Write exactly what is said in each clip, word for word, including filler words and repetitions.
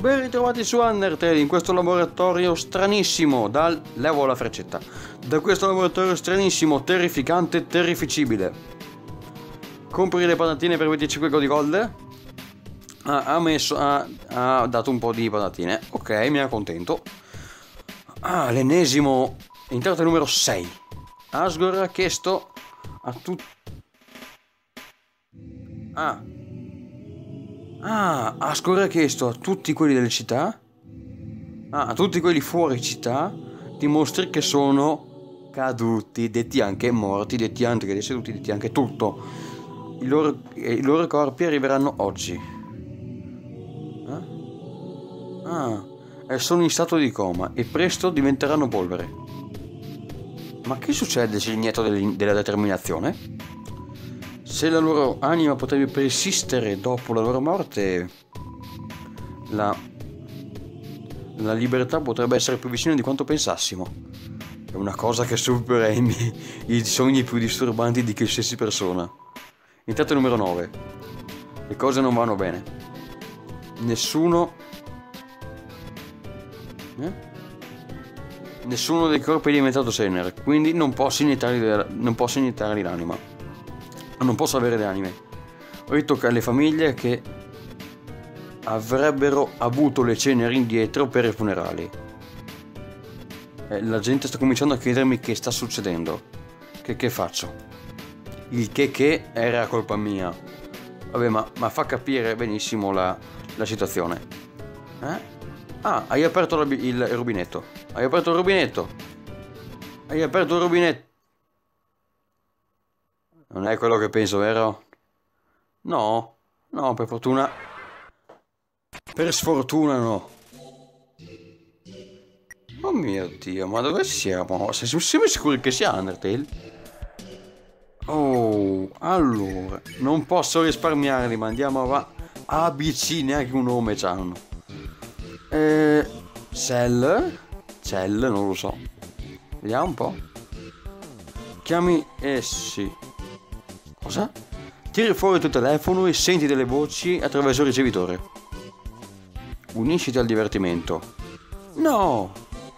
Ben ritrovati su Undertale, in questo laboratorio stranissimo, dal... levo la freccetta, da questo laboratorio stranissimo, terrificante, terrificibile. Compri le patatine per venticinque godi gold. Ah, ha messo, ha, ha dato un po' di patatine, ok, mi accontento. Ah, l'ennesimo, entrata numero sei. Asgore ha chiesto a tutti... Ah... Ah, Asgore ha chiesto a tutti quelli delle città, ah, a tutti quelli fuori città, di mostri che sono caduti, detti anche morti, detti anche deceduti, detti anche tutto. I loro, i loro corpi arriveranno oggi. Eh? Ah, e sono in stato di coma e presto diventeranno polvere. Ma che succede se gli inietto della determinazione? Se la loro anima potrebbe persistere dopo la loro morte, la, la libertà potrebbe essere più vicina di quanto pensassimo. È una cosa che supera i, miei, i sogni più disturbanti di qualsiasi persona. Entrata numero nove. Le cose non vanno bene. Nessuno... Eh? Nessuno dei corpi è diventato cenere, quindi non posso inietargli, non posso inietargli l'anima. Non posso avere le anime. Ritocca alle famiglie che avrebbero avuto le ceneri indietro per i funerali. Eh, la gente sta cominciando a chiedermi che sta succedendo. Che che faccio? Il che che era colpa mia. Vabbè, ma, ma fa capire benissimo la, la situazione. Eh? Ah, hai aperto la, il rubinetto. Hai aperto il rubinetto. Hai aperto il rubinetto. Non è quello che penso, vero? No, no, per fortuna. Per sfortuna no. Oh mio Dio, ma dove siamo? Siamo sicuri che sia Undertale? Oh, allora, non posso risparmiarli, ma andiamo avanti. A B C, neanche un nome c'hanno. Eh, Cell? Cell, non lo so. Vediamo un po'. Chiami essi. Cosa? Tiri fuori il tuo telefono e senti delle voci attraverso il ricevitore. Unisciti al divertimento. No!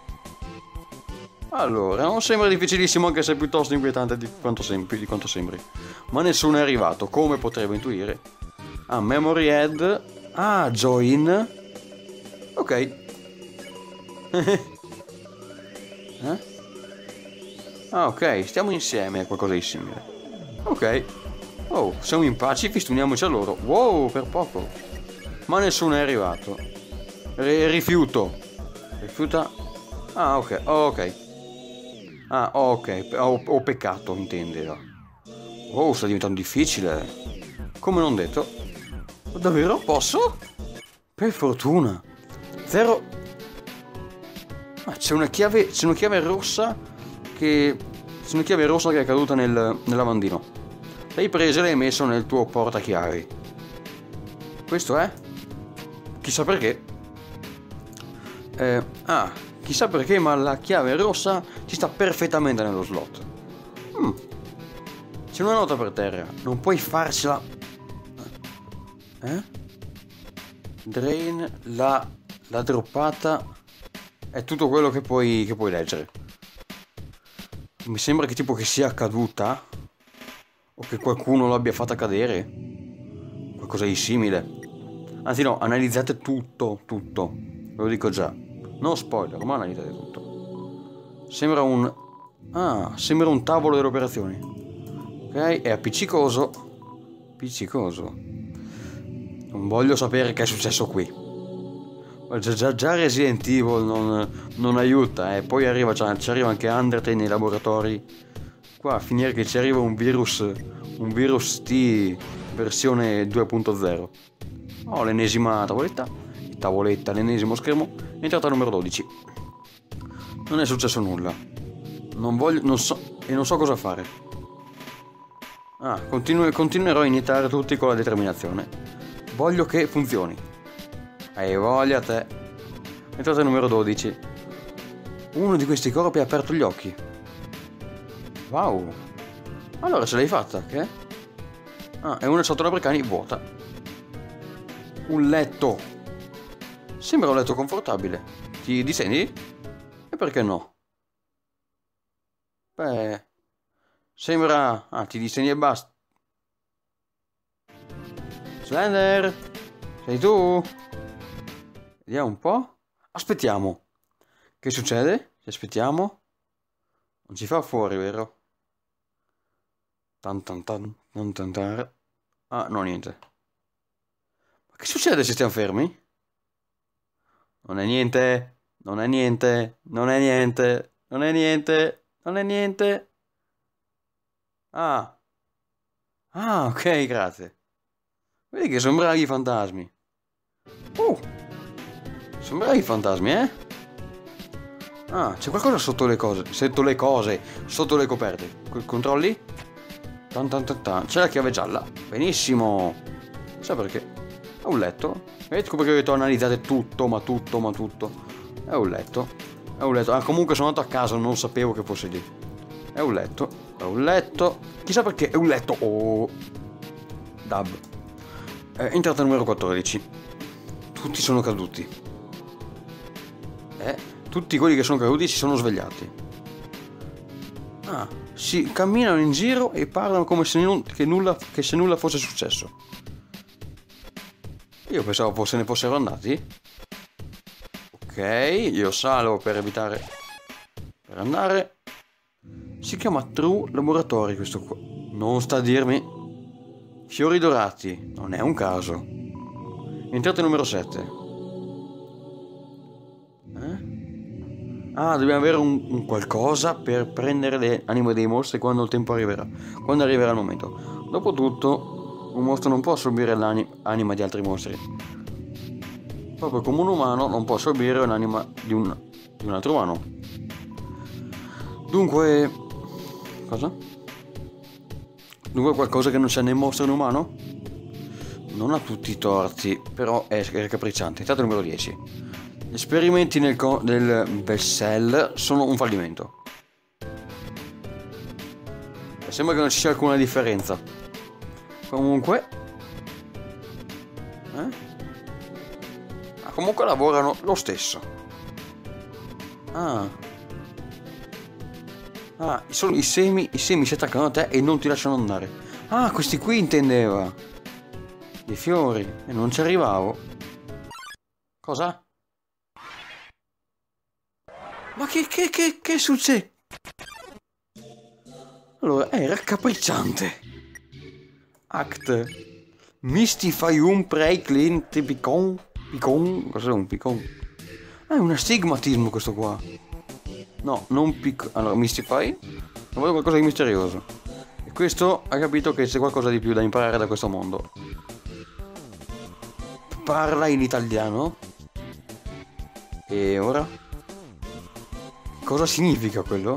Allora, non sembra difficilissimo, anche se è piuttosto inquietante di quanto, sem- di quanto sembri. Ma nessuno è arrivato, come potrei intuire. Ah, Memory Head. Ah, Join. Ok. eh? Ah, ok, stiamo insieme a qualcosa di simile. Ok. Oh, siamo in pacifici, uniamoci a loro. Wow, per poco. Ma nessuno è arrivato. R- rifiuto. Rifiuta. Ah, ok. Oh, ok. Ah, ok. Ho, ho peccato, intendeva. Oh, sta diventando difficile. Come non detto. Davvero? Posso? Per fortuna. Zero. Ma c'è una chiave. C'è una chiave rossa che. C'è una chiave rossa che è caduta nel, nel lavandino. L'hai presa e l'hai messo nel tuo portachiavi. Questo è? Chissà perché. Eh, ah, chissà perché, ma la chiave rossa ci sta perfettamente nello slot. Mm. C'è una nota per terra. Non puoi farcela. Eh? Drain, la, la droppata. È tutto quello che puoi, che puoi leggere. Mi sembra che tipo che sia caduta. O che qualcuno l'abbia fatta cadere. Qualcosa di simile. Anzi no, analizzate tutto, tutto. Ve lo dico già. No spoiler, ma analizzate tutto. Sembra un... Ah, sembra un tavolo delle operazioni. Ok, è appiccicoso. Appiccicoso. Non voglio sapere che è successo qui. Già, già, già Resident Evil non, non aiuta, eh. Poi arriva, cioè, ci arriva anche Undertale nei laboratori. Qua a finire che ci arriva un virus, un virus T versione due punto zero. Oh, l'ennesima tavoletta, tavoletta, l'ennesimo schermo, entrata numero dodici. Non è successo nulla. Non voglio, non so, e non so cosa fare. Ah, continu- continuerò a iniettare tutti con la determinazione. Voglio che funzioni. Hai voglia te. Entrata numero dodici. Uno di questi corpi ha aperto gli occhi. Wow. Allora ce l'hai fatta, che? Ah, è una ciotola per cani vuota. Un letto. Sembra un letto confortabile. Ti distendi? E perché no? Beh... Sembra... Ah, ti distendi e basta. Slender? Sei tu? Vediamo un po'. Aspettiamo. Che succede? Ci aspettiamo? Non ci fa fuori, vero? Tan tan tan, tan tan tan. Ah, no, niente. Ma che succede se stiamo fermi? Non è niente, non è niente, non è niente, non è niente, non è niente. Ah, ah, ok, grazie. Vedi che sono bravi i fantasmi. Uh, sono bravi i fantasmi, eh? Ah, c'è qualcosa sotto le cose, sotto le cose, sotto le coperte. Controlli? Tan tan tan tan. C'è la chiave gialla. Benissimo. Sa perché? È un letto. Ecco perché ho detto analizzate tutto, ma tutto, ma tutto. È un letto. È un letto. Ah, comunque sono andato a casa, non sapevo che fosse lì. È un letto. È un letto. Chissà perché è un letto. Oh. Dab. Eh, entrata numero quattordici. Tutti sono caduti. Eh, tutti quelli che sono caduti si sono svegliati. Ah, si camminano in giro e parlano come se, non, che, nulla, che se nulla fosse successo. Io pensavo se ne fossero andati. Ok, io salvo per evitare... Per andare... Si chiama True Laboratory questo qua. Non sta a dirmi... Fiori dorati, non è un caso. Entrate numero sette. Eh? Ah, dobbiamo avere un, un qualcosa per prendere le anime dei mostri quando il tempo arriverà. Quando arriverà il momento. Dopotutto, un mostro non può assorbire l'anima di altri mostri. Proprio come un umano non può assorbire l'anima di un, di un altro umano. Dunque... Cosa? Dunque qualcosa che non c'è né mostro né umano? Non ha tutti i torti, però è raccapricciante. Entrata numero dieci. Gli esperimenti nel, del Bessel sono un fallimento. E sembra che non ci sia alcuna differenza. Comunque... Eh? Ah, comunque lavorano lo stesso. Ah... Ah, solo i semi, i semi si attaccano a te e non ti lasciano andare. Ah, questi qui intendeva. I fiori. E non ci arrivavo. Cosa? Ma che, che, che, che succede? Allora, è raccapricciante. Act. Mystify un preiklin tipicon. Picon. Cos'è un picon? Ah, è un astigmatismo questo qua. No, non pic... Allora, Mystify. Non voglio qualcosa di misterioso. E questo ha capito che c'è qualcosa di più da imparare da questo mondo. Parla in italiano. E ora? Cosa significa quello?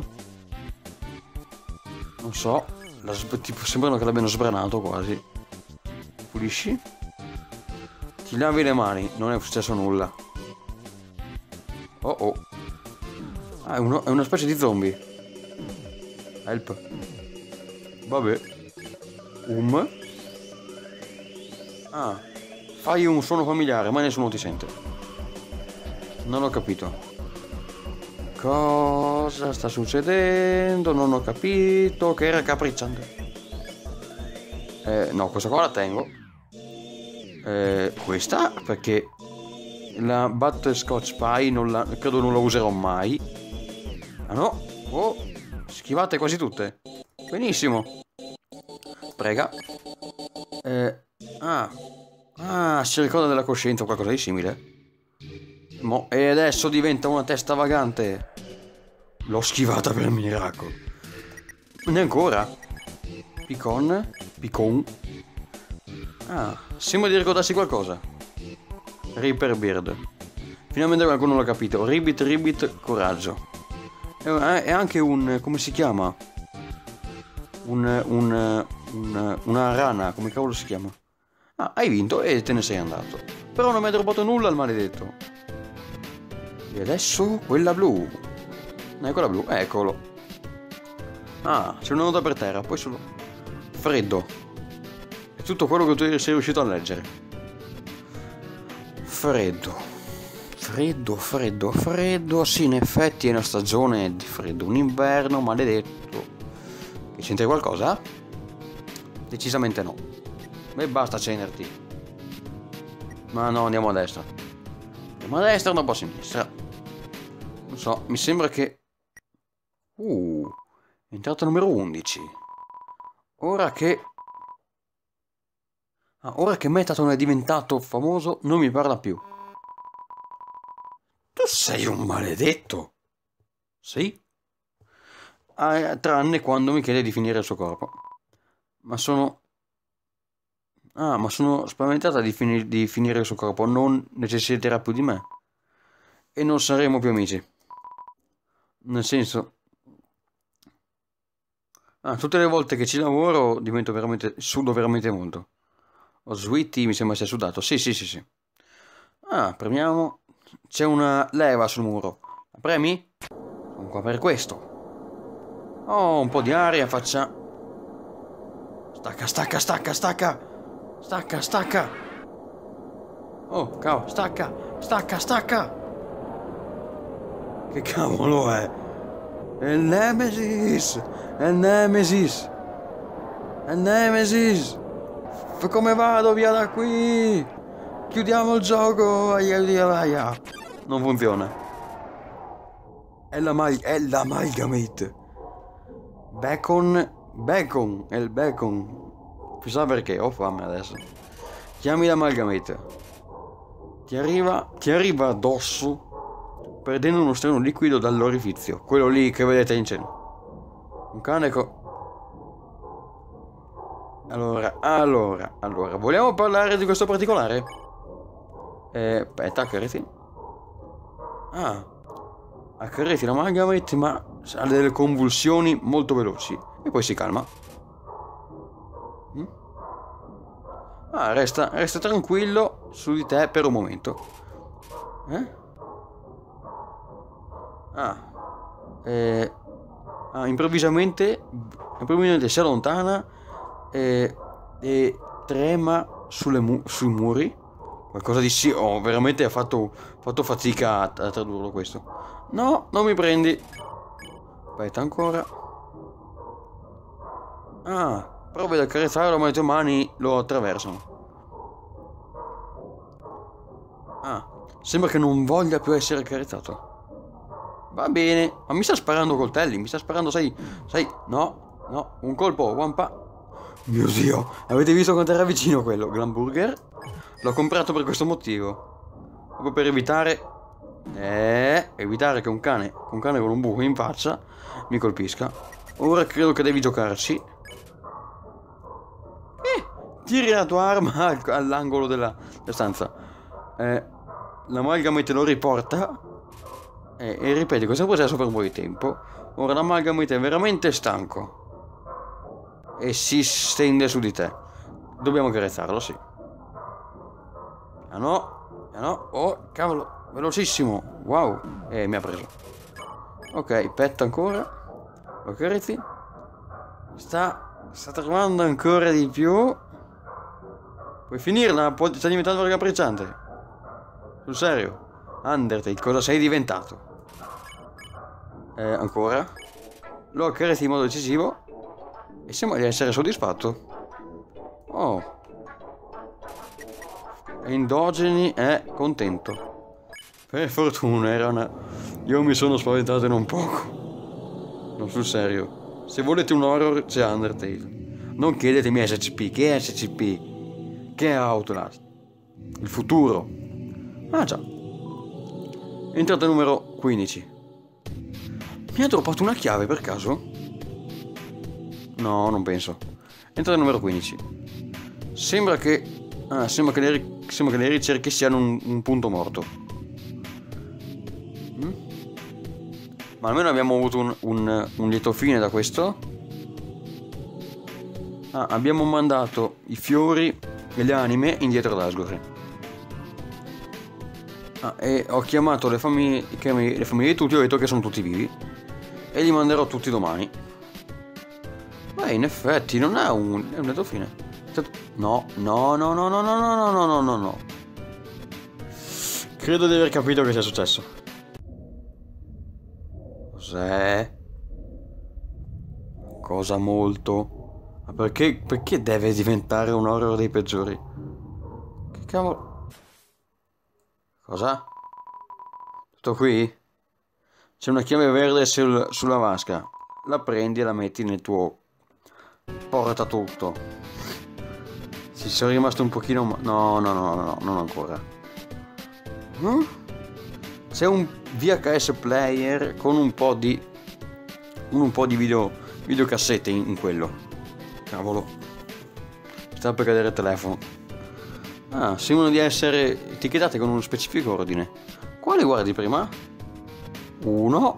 Non so. La, tipo, sembrano che l'abbiano sbranato quasi. Pulisci. Ti lavi le mani. Non è successo nulla. Oh oh. Ah, è, uno, è una specie di zombie. Help. Vabbè. Um. Ah. Fai un suono familiare, ma nessuno ti sente. Non ho capito. Cosa sta succedendo? Non ho capito. Che era capricciante. Eh, no, questa qua la tengo. Eh, questa perché la Butterscotch Pie non la, credo non la userò mai. Ah no, oh, schivate quasi tutte. Benissimo. Prega. Eh, ah, ah, si ricorda della coscienza o qualcosa di simile. Mo, e adesso diventa una testa vagante. L'ho schivata per miracolo. Ne ancora. Picon, picon. Ah, sembra di ricordarsi qualcosa. Reaper Beard. Finalmente qualcuno l'ha capito. Ribbit, ribbit, coraggio. È anche un... come si chiama? Un... un... un una rana, come cavolo si chiama? Ah, hai vinto e te ne sei andato. Però non mi ha rubato nulla il maledetto. E adesso quella blu. Ecco quella blu, eccolo. Ah, c'è una nota per terra, poi solo... Freddo. È tutto quello che tu sei riuscito a leggere. Freddo. Freddo, freddo, freddo. Sì, in effetti è una stagione di freddo, un inverno maledetto. Che c'entri qualcosa? Decisamente no. E basta accenderti. Ma no, andiamo a destra. Andiamo a destra o dopo a sinistra? Non so, mi sembra che... Uh, entrata numero undici. Ora che... Ah, ora che Mettaton è diventato famoso, non mi parla più. Tu sei un maledetto. Sì? Ah, tranne quando mi chiede di finire il suo corpo. Ma sono... Ah, ma sono spaventata di, fini... di finire il suo corpo. Non necessiterà più di me. E non saremo più amici. Nel senso... Ah, tutte le volte che ci lavoro divento veramente... sudo veramente molto. Ho Sweetie, mi sembra sia sudato. Sì, sì, sì, sì. Ah, premiamo. C'è una leva sul muro. La premi? Sono qua per questo. Oh, un po' di aria, faccia... Stacca, stacca, stacca, stacca. Stacca, stacca. Oh, cavolo, stacca, stacca, stacca. Che cavolo è? È il Nemesis. È il Nemesis. È il Nemesis. Come vado via da qui? Chiudiamo il gioco. Aia, aia, aia. Non funziona. È la mal- è l'amalgamate. Bacon. Bacon. È il bacon. Chissà perché. Ho fame adesso. Chiami l'amalgamate. Ti arriva. Ti arriva addosso. Perdendo uno strano liquido dall'orifizio. Quello lì che vedete in cielo. Un cane co... Allora, allora, allora, vogliamo parlare di questo particolare? Eh, aspetta, accarezzi. Ah, accarezzi l'amalgamate, ma ha delle convulsioni molto veloci. E poi si calma. Mm? Ah, resta, resta tranquillo su di te per un momento. Eh? Ah, eh, ah improvvisamente, improvvisamente si allontana. E, e trema sulle mu- sui muri. Qualcosa di sì. Oh, veramente ha fatto, fatto fatica a, a tradurlo questo. No, non mi prendi. Aspetta ancora. Ah, prova ad accarezzarlo, ma le tue mani lo attraversano. Ah, sembra che non voglia più essere accarezzato. Va bene. Ma mi sta sparando coltelli. Mi sta sparando, sai. Sai. No, no. Un colpo, one pa. Mio Dio, avete visto quanto era vicino quello? Glamburger? L'ho comprato per questo motivo. Proprio per evitare... Eh, evitare che un cane, un cane con un buco in faccia mi colpisca. Ora credo che devi giocarci. Eh, tiri la tua arma all'angolo della, della stanza. Eh, l'amalgamate lo riporta. Eh, e ripeti, questo processo per un po' di tempo. Ora l'amalgamate è veramente stanco. E si stende su di te. Dobbiamo carezzarlo, sì. Piano, piano. Oh, cavolo, velocissimo. Wow. E mi ha preso. Ok, petta ancora. Lo carezzi. Sta, sta tremando ancora di più. Puoi finirla? Può, sta diventando raggapprecciante. Sul serio. Undertale, cosa sei diventato? Eh, ancora. Lo accarezzi in modo decisivo. E sembra di essere soddisfatto. Oh. Endogeni è contento. Per fortuna era una... Io mi sono spaventato in un poco. Non sul serio. Se volete un horror c'è Undertale. Non chiedetemi S C P. Che è S C P? Che è Outlast? Il futuro. Ah già. Entrata numero quindici. Mi ha droppato una chiave per caso? No, non penso. Entrata numero quindici. Sembra che... Ah, sembra che le, sembra che le ricerche siano un, un punto morto. Mm? Ma almeno abbiamo avuto un, un, un lieto fine da questo. Ah, abbiamo mandato i fiori e le anime indietro ad Asgore. Ah, e ho chiamato le famiglie, le famiglie di tutti, ho detto che sono tutti vivi. E li manderò tutti domani. Beh, in effetti non è un... è un lieto fine. No, no, no, no, no, no, no, no, no, no, no. Credo di aver capito che sia successo. Cos'è? Cosa molto? Ma perché, perché deve diventare un horror dei peggiori? Che cavolo? Cosa? Tutto qui? C'è una chiave verde sul, sulla vasca. La prendi e la metti nel tuo portatutto. Ci sono rimasto un pochino... Ma... No, no, no, no, no, non ancora. Hm? C'è un V H S player con un po' di... un po' di video... videocassette in, in quello. Cavolo. Sta per cadere il telefono. Ah, sembrano di essere etichettati con uno specifico ordine. Quale guardi prima? Uno.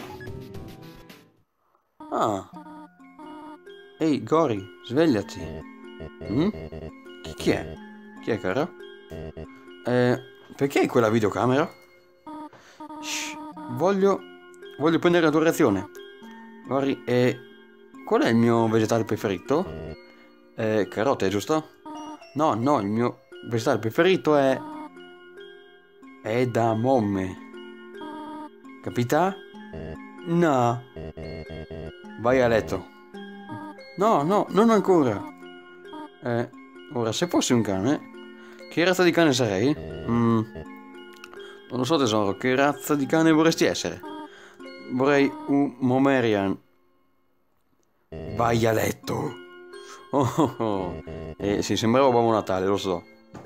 Ah. Ehi, Gori, svegliati. Mm? Chi, chi è? Chi è, cara? Eh, perché hai quella videocamera? Shh, voglio... voglio prendere la tua reazione. Gori, eh... qual è il mio vegetale preferito? Eh, carote, giusto? No, no, il mio vegetale preferito è... è da momme. Capita? No. Vai a letto. No, no, non ancora. Eh, ora, se fossi un cane, che razza di cane sarei? Mm, non lo so, tesoro, che razza di cane vorresti essere? Vorrei un Pomerian. Vai a letto. Oh, oh, oh. Eh, sì, sembrava Babbo Natale, lo so.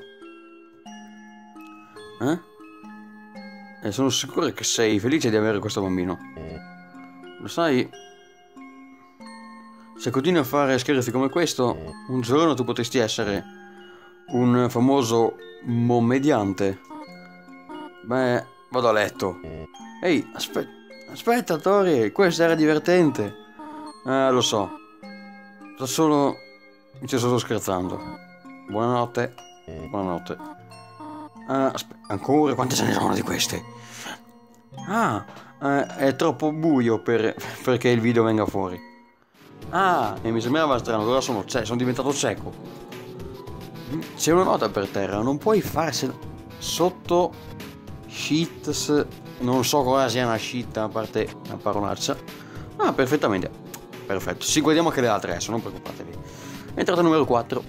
Eh? E sono sicuro che sei felice di avere questo bambino. Lo sai, se continui a fare scherzi come questo, un giorno tu potresti essere un famoso mommediante. Beh, vado a letto. Ehi, aspetta, aspetta, Tori, questo era divertente. Eh, lo so. Sto solo... ci sto scherzando. Buonanotte. Buonanotte. Ah, aspetta, ancora? Quante ce ne sono di queste? Ah, eh, è troppo buio per, perché il video venga fuori. Ah, e mi sembrava strano, ora sono, cioè, sono diventato cieco. C'è una nota per terra, non puoi farsela sotto sheets, non so cosa sia una sheet, a parte una parolaccia. Ah, perfettamente, perfetto, ci guardiamo anche le altre adesso, non preoccupatevi. Entrata numero quattro.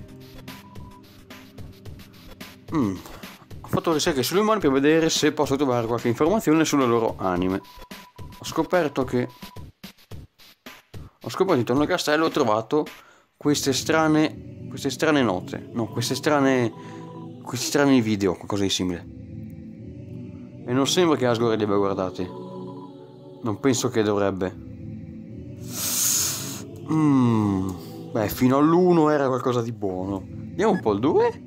Mm. Ho fatto ricerche sugli umani per vedere se posso trovare qualche informazione sulle loro anime. Ho scoperto che... Ho scoperto intorno al castello, ho trovato queste strane... queste strane note. No, queste strane... questi strani video, qualcosa di simile. E non sembra che Asgore li abbia guardati. Non penso che dovrebbe. Mmm... Beh, fino all'uno era qualcosa di buono. Andiamo un po' al due?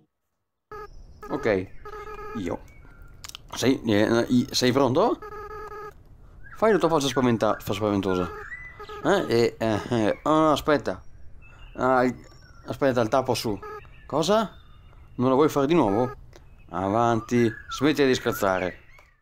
Ok, io. Sei, eh, sei pronto? Fai la tua faccia spaventa spaventosa. Eh? E, eh, eh. Oh, aspetta. Ah, aspetta, il tappo su. Cosa? Non la vuoi fare di nuovo? Avanti, smetti di scherzare.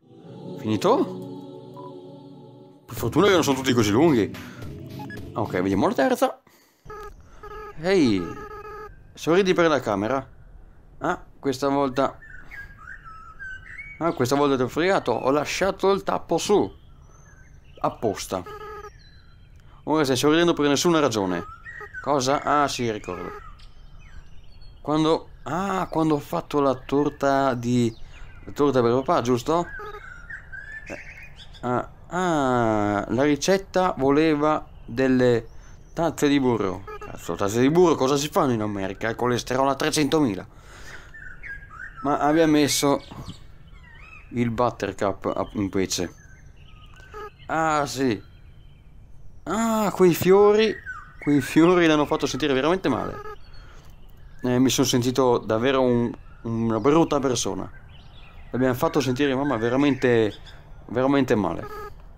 Finito? Per fortuna che non sono tutti così lunghi. Ok, vediamo la terza. Ehi, sorridi per la camera. Ah, questa volta... Ah, questa volta ti ho fregato. Ho lasciato il tappo su. Apposta. Ora stai sorridendo per nessuna ragione. Cosa? Ah, sì, ricordo. Quando... Ah, quando ho fatto la torta di... La torta per papà, giusto? Ah, ah, la ricetta voleva delle tazze di burro. Cazzo, tazze di burro cosa si fanno in America? Il colesterolo a trecentomila. Ma abbia messo il buttercup invece. Ah, sì. Ah, quei fiori. Quei fiori l'hanno fatto sentire veramente male. Eh, mi sono sentito davvero un, una brutta persona. L'abbiamo fatto sentire mamma veramente, veramente male.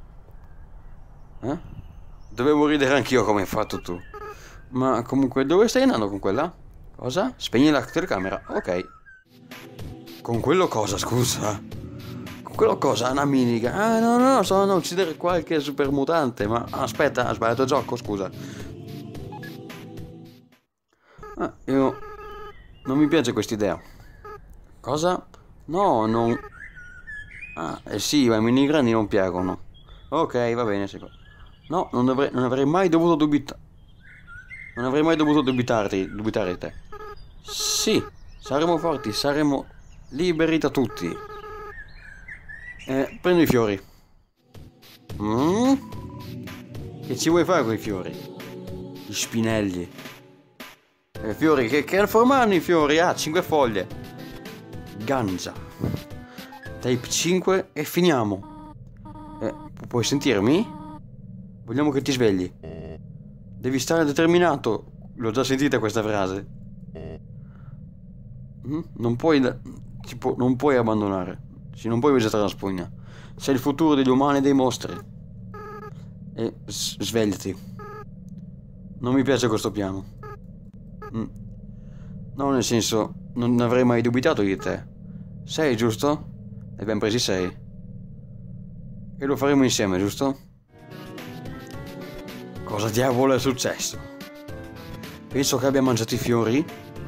Eh? Dovevo ridere anch'io come hai fatto tu. Ma comunque, dove stai andando con quella? Cosa? Spegni la telecamera. Ok. Con quello cosa, scusa? Con quello cosa? Una miniga. Ah, no, no, sto andando a uccidere qualche super mutante. Ma aspetta, ha sbagliato il gioco, scusa. Ah, io... Non mi piace quest'idea. Cosa? No, non... Ah, eh sì, ma i mini grandi non piacciono. Ok, va bene, sì. No, non avrei, non avrei mai dovuto dubitare. Non avrei mai dovuto dubitarti, dubitare di te. Sì, saremo forti, saremo liberi da tutti. Eh, prendo i fiori. Mm? Che ci vuoi fare con i fiori? Gli spinelli. Eh, fiori, che, che forma hanno i fiori? Ah, cinque foglie. Gangia. Tape cinque e finiamo. Eh, pu- puoi sentirmi? Vogliamo che ti svegli. Devi stare determinato. L'ho già sentita questa frase. Mm? Non puoi, da- tipo, non puoi abbandonare. Sì, non puoi visitare la spugna. Sei il futuro degli umani e dei mostri. E s- svegliati. Non mi piace questo piano. Mm. No, nel senso, non avrei mai dubitato di te. Sei, giusto? Ne abbiamo presi sei. E lo faremo insieme, giusto? Cosa diavolo è successo? Penso che abbia mangiato i fiori.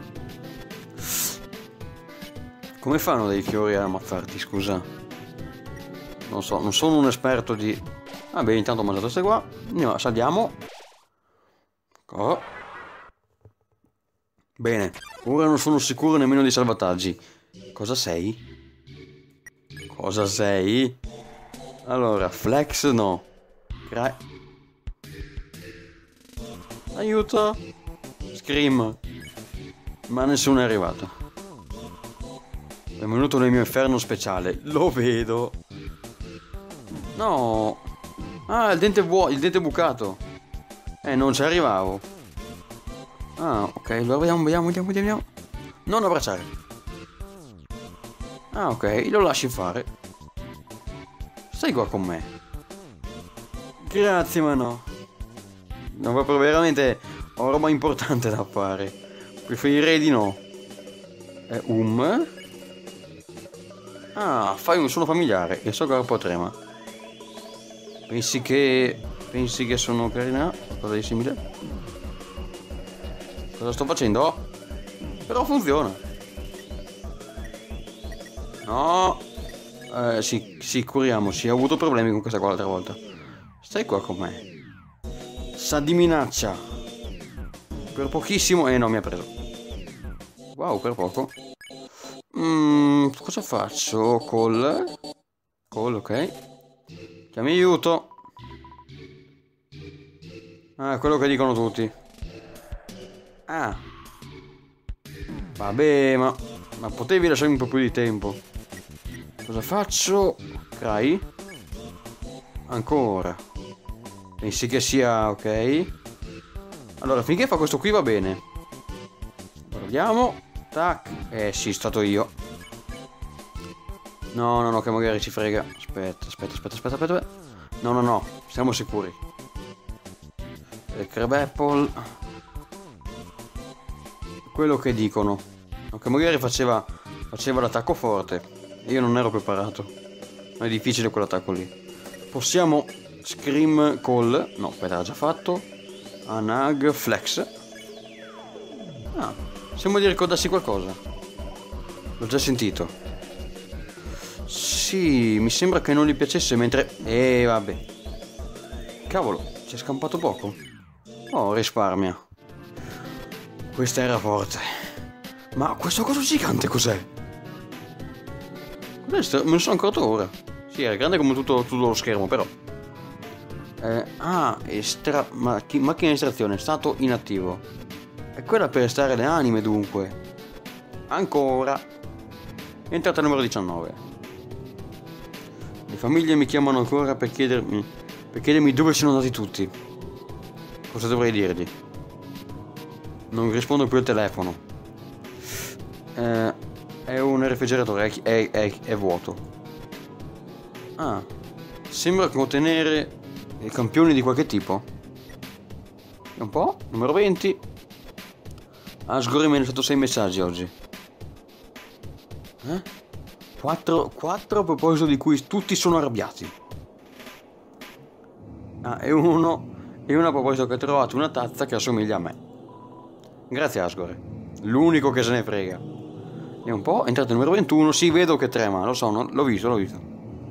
Come fanno dei fiori a ammazzarti, scusa? Non so, non sono un esperto di... Vabbè, intanto ho mangiato queste qua. Andiamo, saliamo. Oh. Bene, ora non sono sicuro nemmeno dei salvataggi. Cosa sei? Cosa sei? Allora, flex no. Cra... Aiuto! Scream. Ma nessuno è arrivato. Benvenuto nel mio inferno speciale. Lo vedo. No. Ah, il dente vuoto, il dente bucato. Eh, non ci arrivavo. Ah, ok, allora vediamo, vediamo, vediamo, vediamo. Non abbracciare. Ah, ok, lo lasci fare. Stai qua con me. Grazie, ma no. No, proprio veramente ho roba importante da fare. Preferirei di no. È um. Ah, fai un suono familiare. Il suo corpo trema. Pensi che... Pensi che sono carina? Qualcosa di simile? Cosa sto facendo? Però funziona. No. Eh, sì, sì, curiamoci. Ho avuto problemi con questa qua l'altra volta. Stai qua con me. Sa di minaccia. Per pochissimo. Eh no, mi ha preso. Wow, per poco. Mm, cosa faccio? Call. Call, ok. Chiami aiuto. Ah, quello che dicono tutti. Ah. Vabbè, ma... Ma potevi lasciarmi un po' più di tempo. Cosa faccio? Cry? Ancora. Pensi che sia ok? Allora, finché fa questo qui va bene. Guardiamo. Tac. Eh sì, stato io. No, no, no, che magari ci frega. Aspetta, aspetta, aspetta, aspetta, aspetta. No, no, no, siamo sicuri. Il crab apple. Quello che dicono. Che magari faceva, faceva l'attacco forte. Io non ero preparato. Ma è difficile quell'attacco lì. Possiamo scream call. No, aspetta, l'ha già fatto. Anag flex. Ah, sembra di ricordarsi qualcosa. L'ho già sentito. Sì, mi sembra che non gli piacesse mentre... Eh, vabbè. Cavolo, ci è scampato poco. Oh, risparmia. Questa era forte. Ma questo coso gigante cos'è? Questo me ne sono accorto ora. Sì, era grande come tutto, tutto lo schermo, però. Eh, ah, estra... Mac- macchina di estrazione, stato inattivo. È quella per estrarre le anime, dunque. Ancora. Entrata numero diciannove. Le famiglie mi chiamano ancora per chiedermi... Per chiedermi dove sono andati tutti. Cosa dovrei dirgli? Non rispondo più al telefono. Eh, è un refrigeratore, è, è, è, è vuoto. Ah, sembra contenere campioni di qualche tipo. Un po', numero venti. Asgore mi ha lasciato sei messaggi oggi. Eh? Quattro, quattro a proposito di cui tutti sono arrabbiati. Ah, e uno, e uno a proposito che ha trovato una tazza che assomiglia a me. Grazie Asgore. L'unico che se ne frega. E un po', entrate numero ventuno, sì, vedo che trema, lo so, no? L'ho visto, l'ho visto.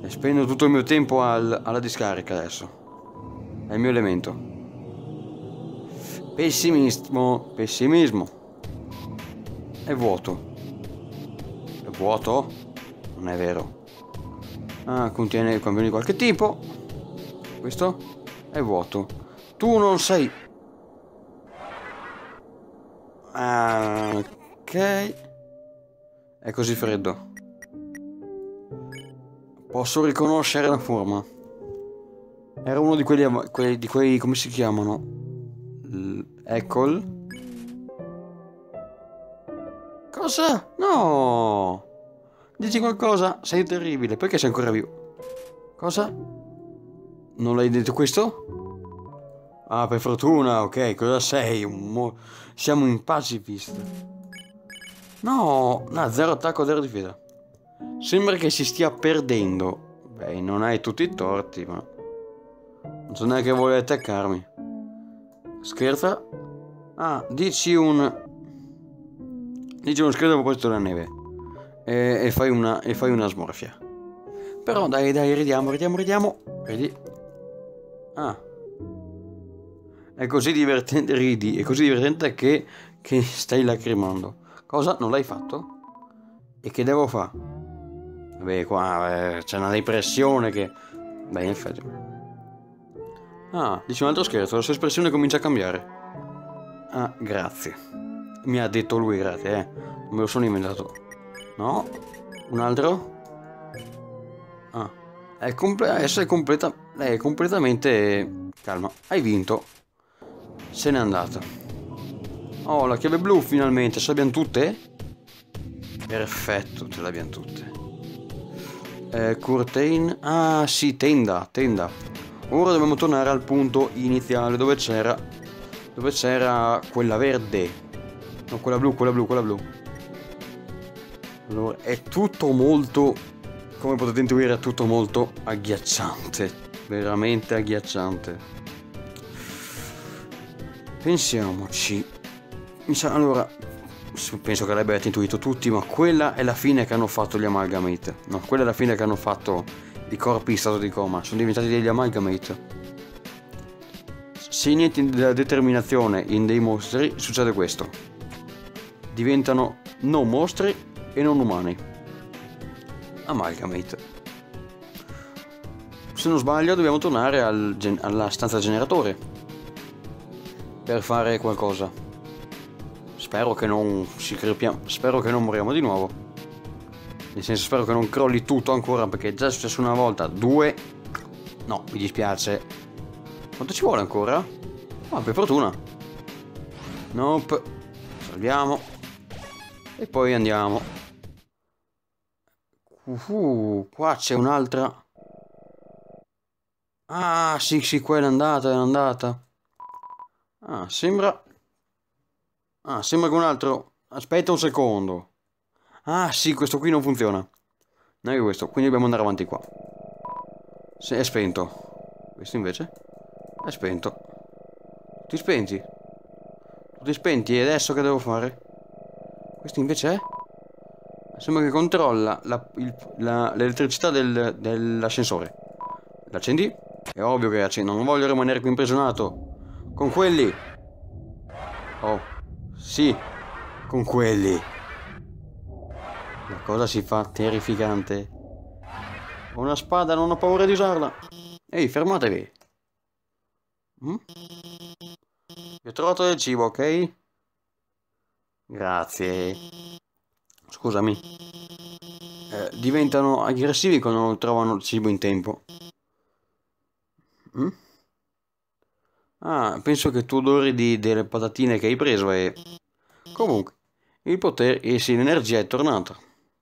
E spendo tutto il mio tempo al, alla discarica adesso. È il mio elemento. Pessimismo. Pessimismo. È vuoto. È vuoto? Non è vero. Ah, contiene campioni di qualche tipo. Questo è vuoto. Tu non sei... Ah, ok. È così freddo. Posso riconoscere la forma. Era uno di quelli, quelli di quei, come si chiamano? Eccol. Cosa? No! Dici qualcosa? Sei terribile. Perché sei ancora vivo? Cosa? Non l'hai detto questo? Ah, per fortuna, ok. Cosa sei? Un mo... Siamo in pacifist. No, no, zero attacco, zero difesa. Sembra che si stia perdendo. Beh, non hai tutti i torti, ma... Non so neanche che vuole attaccarmi. Scherza? Ah, dici un... Dici uno scherzo a proposito della neve. E, e, fai una, e fai una smorfia. Però dai, dai, ridiamo, ridiamo, ridiamo. Ridi. Ah. È così divertente, ridi. È così divertente che, che stai lacrimando. Cosa? Non l'hai fatto? E che devo fare? Vabbè, qua eh, c'è una depressione che... Beh, in effetti. Ah, dici un altro scherzo, la sua espressione comincia a cambiare. Ah, grazie. Mi ha detto lui, grazie, eh. Non me lo sono inventato. No? Un altro? Ah. È comple- adesso è completa... Lei è completamente... Calma. Hai vinto. Se n'è andata. Oh, la chiave blu finalmente. Ce l'abbiamo tutte? Perfetto, ce l'abbiamo tutte. Eh, Curtain... Ah, sì, tenda, tenda. Ora dobbiamo tornare al punto iniziale dove c'era... Dove c'era quella verde. No, quella blu, quella blu, quella blu. Allora, è tutto molto... Come potete intuire, è tutto molto agghiacciante. Veramente agghiacciante. Pensiamoci. Mi sa... Allora... Penso che l'abbiate intuito tutti, ma quella è la fine che hanno fatto gli Amalgamate. No, quella è la fine che hanno fatto i corpi in stato di coma. Sono diventati degli Amalgamate. Se niente della determinazione in dei mostri, succede questo. Diventano non mostri e non umani. Amalgamate. Se non sbaglio dobbiamo tornare al gen- alla stanza generatore per fare qualcosa. Spero che non ci crepiamo, spero che non moriamo di nuovo. Nel senso, spero che non crolli tutto ancora, perché è già successo una volta. Due. No, mi dispiace. Quanto ci vuole ancora? Ah, per fortuna. Nope. Salviamo. E poi andiamo. Uh, qua c'è un'altra. Ah, sì, sì, qua è andata, è andata. Ah, sembra... Ah, sembra che un altro... Aspetta un secondo. Ah, sì, questo qui non funziona. Non è questo, quindi dobbiamo andare avanti qua. Se è spento. Questo invece è spento. Tutti spenti. Tutti spenti, e adesso che devo fare? Questo invece è... Sembra che controlla la- il- la- l'elettricità del- dell'ascensore. L'accendi? È ovvio che accendo, non voglio rimanere qui imprigionato. Con quelli. Oh, sì, con quelli. La cosa si fa terrificante. Ho una spada, non ho paura di usarla. Ehi, fermatevi. Mm? Vi ho trovato del cibo, ok? Grazie. Scusami. Eh, diventano aggressivi quando non trovano il cibo in tempo. Mm? Ah, penso che tu odori di, delle patatine che hai preso e... Comunque, il potere e sì, l'energia è tornata.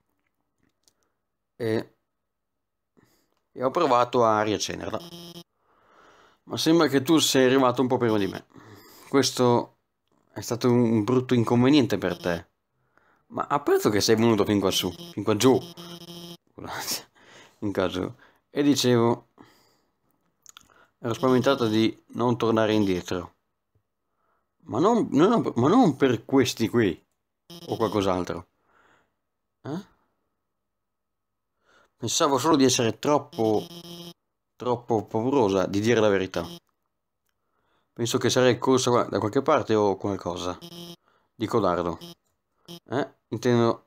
E... e ho provato a riaccenderla. Ma sembra che tu sei arrivato un po' prima di me. Questo è stato un brutto inconveniente per te. Ma apprezzo che sei venuto fin qua su, fin qua giù. Scusate, in caso. E dicevo, ero spaventato di non tornare indietro. Ma non, non- ma non per questi qui, o qualcos'altro. Eh? Pensavo solo di essere troppo, troppo paurosa di dire la verità. Penso che sarei corsa da qualche parte o qualcosa. Dico dardo. Eh? Intendo...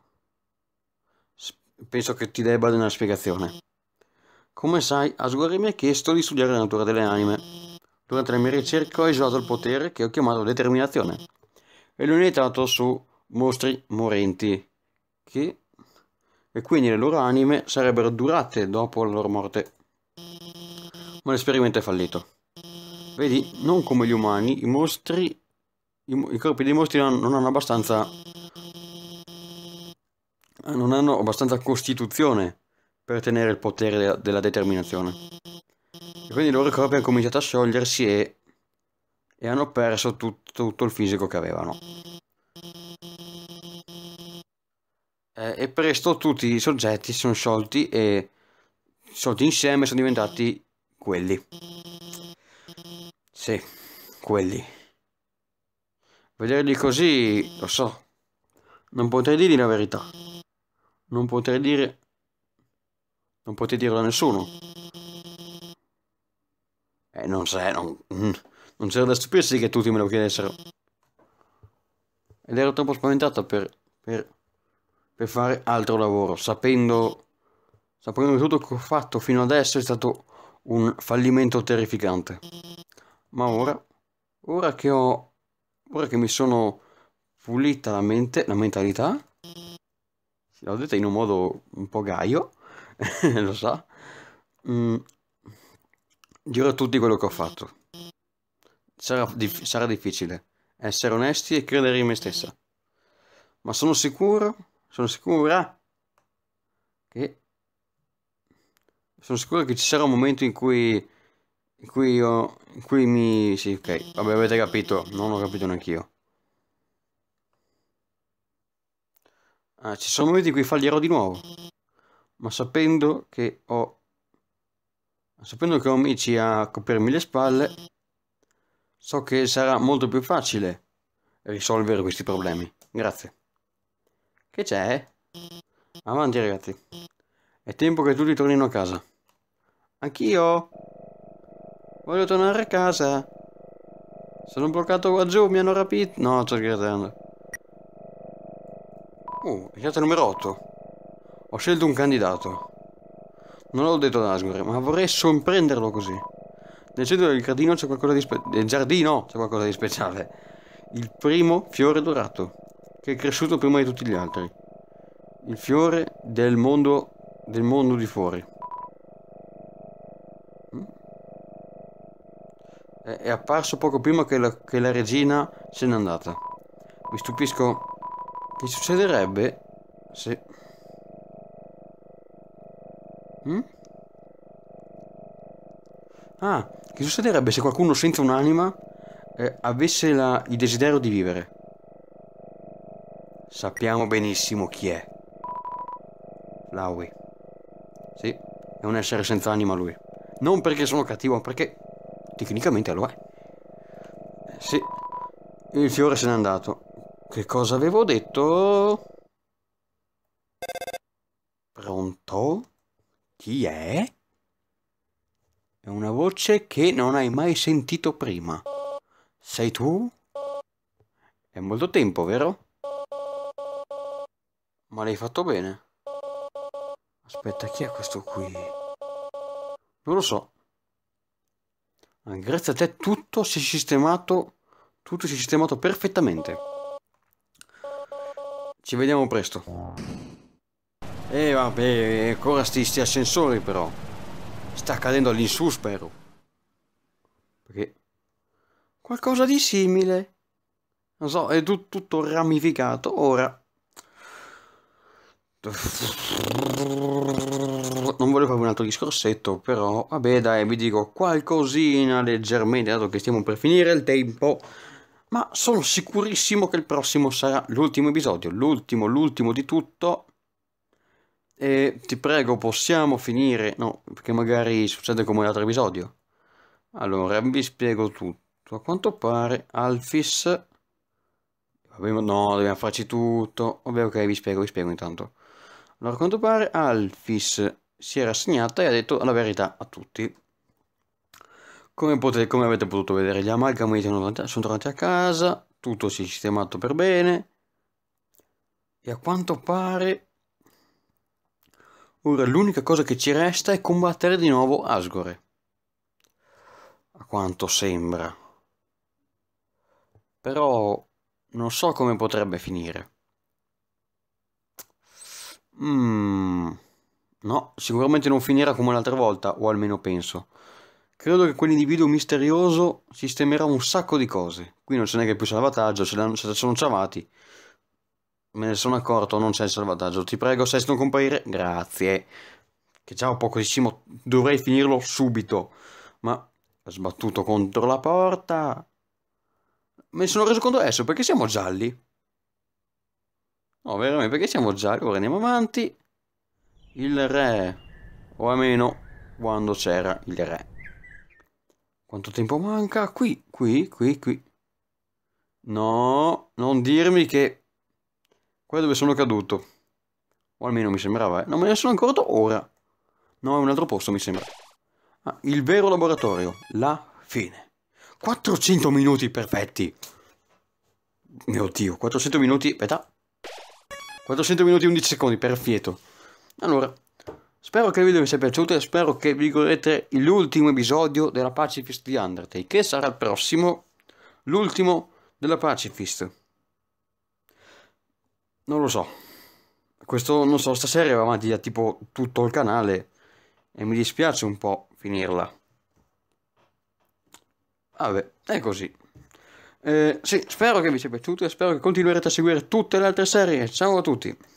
Penso che ti debba dare una spiegazione. Come sai, Asgore mi ha chiesto di studiare la natura delle anime. Durante la mia ricerca ho isolato il potere che ho chiamato determinazione e l'ho iniziato su mostri morenti, che... e quindi le loro anime sarebbero durate dopo la loro morte. Ma l'esperimento è fallito. Vedi, non come gli umani, i mostri, i, i corpi dei mostri non, non hanno abbastanza, non hanno abbastanza costituzione per tenere il potere della, della determinazione. E quindi i loro corpi hanno cominciato a sciogliersi e, e hanno perso tutto, tutto il fisico che avevano. Eh, e presto tutti i soggetti si sono sciolti e sciolti insieme sono diventati quelli. Sì, quelli. Vederli così, lo so, non potrei dirgli la verità. Non potrei dire... Non potrei dirlo a nessuno. Eh, non sai, non... Non c'era da stupirsi che tutti me lo chiedessero. Ed ero troppo spaventato per... per... per fare altro lavoro, sapendo... sapendo che tutto che ho fatto fino adesso è stato un fallimento terrificante. Ma ora... Ora che ho... Ora che mi sono pulita la mente, la mentalità... L'ho detta in un modo un po' gaio, lo so. Mm, dirò a tutti quello che ho fatto. Sarà, dif- sarà difficile essere onesti e credere in me stessa. Ma sono sicuro, sono sicura che... Sono sicuro che ci sarà un momento in cui... In cui io... In cui mi... Sì, ok. Vabbè, avete capito. Non ho capito neanch'io. Ah, ci sono momenti in cui fallirò di nuovo. Ma sapendo che ho... Sapendo che ho amici a coprirmi le spalle, so che sarà molto più facile risolvere questi problemi. Grazie. Che c'è? Avanti ragazzi. È tempo che tutti tornino a casa. Anch'io. Voglio tornare a casa. Sono bloccato qua giù, mi hanno rapito. No, sto scherzando. Uh, scelta numero otto. Ho scelto un candidato. Non l'ho detto ad Asgore, ma vorrei sorprenderlo così. Nel centro del giardino c'è qualcosa di spe... Nel giardino c'è qualcosa di speciale. Il primo fiore dorato, che è cresciuto prima di tutti gli altri. Il fiore del mondo... del mondo di fuori. Mm? È, è apparso poco prima che la, che la regina se n'è andata. Mi stupisco... Che succederebbe se... Mm? Ah, che succederebbe se qualcuno senza un'anima eh, avesse la, il desiderio di vivere? Sappiamo benissimo chi è. Flowey. Sì, è un essere senza anima lui. Non perché sono cattivo, ma perché tecnicamente lo è. Eh, sì, il fiore se n'è andato. Che cosa avevo detto? Pronto? Chi è? È una voce che non hai mai sentito prima. Sei tu? È molto tempo, vero? Ma l'hai fatto bene. Aspetta, chi è questo qui? Non lo so. Ma grazie a te tutto si è sistemato. Tutto si è sistemato perfettamente. Ci vediamo presto. E vabbè, ancora sti, sti ascensori però. Sta cadendo all'insù, spero. Perché... Qualcosa di simile. Non so, è tut- tutto ramificato. Ora... Non volevo fare un altro discorsetto, però... Vabbè, dai, vi dico qualcosina leggermente, dato che stiamo per finire il tempo. Ma sono sicurissimo che il prossimo sarà l'ultimo episodio. L'ultimo, l'ultimo di tutto. E ti prego, possiamo finire... No, perché magari succede come l'altro episodio. Allora, vi spiego tutto. A quanto pare, Alphys... Vabbè, no, dobbiamo farci tutto. Vabbè, ok, vi spiego, vi spiego intanto. Allora, a quanto pare Alphys si era rassegnata e ha detto la verità a tutti. Come, potete, come avete potuto vedere, gli amalgami sono tornati, sono tornati a casa, tutto si è sistemato per bene. E a quanto pare ora l'unica cosa che ci resta è combattere di nuovo Asgore. A quanto sembra. Però non so come potrebbe finire. Mm, no, sicuramente non finirà come l'altra volta, o almeno penso. Credo che quell'individuo misterioso sistemerà un sacco di cose. Qui non c'è neanche più salvataggio, se, la, se la sono ciavati. Me ne sono accorto, non c'è il salvataggio. Ti prego, se non comparire, grazie. Che già ho pochissimo, dovrei finirlo subito. Ma ho sbattuto contro la porta. Me ne sono reso conto adesso, perché siamo gialli? No, veramente, perché siamo gialli? Ora andiamo avanti. Il re, o almeno quando c'era il re. Quanto tempo manca? Qui, qui, qui, qui. No, non dirmi che... Qua è dove sono caduto. O almeno mi sembrava, eh. Non me ne sono accorto ora. No, è un altro posto, mi sembra. Ah, il vero laboratorio. La fine. quattrocento minuti perfetti. Mio Dio, quattrocento minuti... Aspetta. quattrocento minuti e undici secondi, perfetto. Allora, spero che il video vi sia piaciuto e spero che vi godrete l'ultimo episodio della Pacifist di Undertale, che sarà il prossimo, l'ultimo della Pacifist. Non lo so. Questo, non so, stasera va avanti da tipo tutto il canale e mi dispiace un po' finirla. Vabbè, è così. Eh, sì, spero che vi sia piaciuto e spero che continuerete a seguire tutte le altre serie. Ciao a tutti!